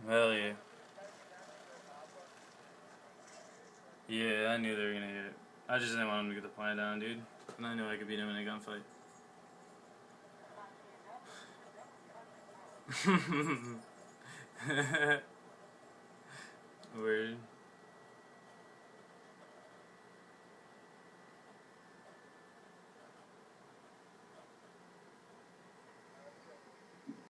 Hell yeah. Yeah, I knew they were gonna get it. I just didn't want him to get the plant down, dude. And I knew I could beat him in a gunfight. Weird.